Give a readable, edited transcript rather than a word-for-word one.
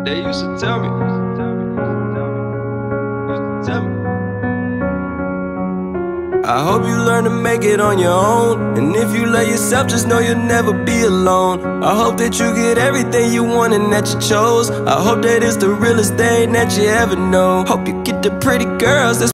They used to tell me. I hope you learn to make it on your own. And if you love yourself, just know you'll never be alone. I hope that you get everything you want and that you chose. I hope that it's the realest thing that you ever know. Hope you get the pretty girls that's